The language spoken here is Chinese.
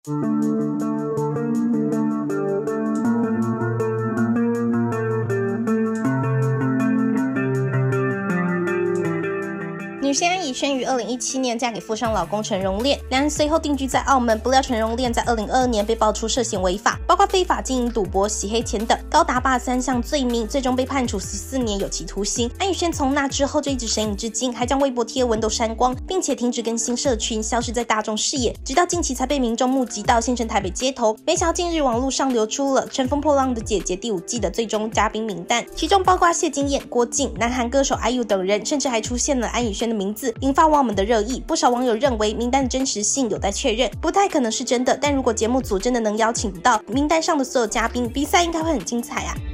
女星安以轩于2017年嫁给富商老公陈荣炼，两人随后定居在澳门。不料陈荣炼在2022年被爆出涉嫌违法，包括非法经营赌博、洗黑钱等，高达83项罪名，最终被判处14年有期徒刑。安以轩从那之后就一直神隐至今，还将微博贴文都删光，并且停止更新社群，消失在大众视野，直到近期才被民众目击到现身台北街头。没想到近日网络上流出了《乘风破浪的姐姐》第5季的最终嘉宾名单，其中包括谢金燕、郭靖、南韩歌手 IU 等人，甚至还出现了安以轩的名字，引发网友们的热议。不少网友认为名单的真实性有待确认，不太可能是真的，但如果节目组真的能邀请到名单上的所有嘉宾，比赛应该会很精彩啊。